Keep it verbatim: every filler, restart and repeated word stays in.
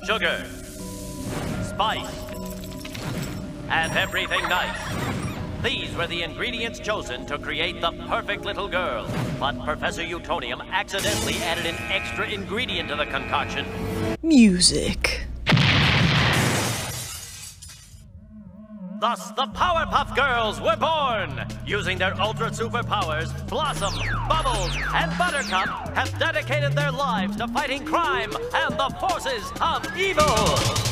sugar, spice, and everything nice. These were the ingredients chosen to create the perfect little girl. But Professor Utonium accidentally added an extra ingredient to the concoction. Music. Thus, the Powerpuff Girls were born! Using their ultra superpowers, Blossom, Bubbles, and Buttercup have dedicated their lives to fighting crime and the forces of evil!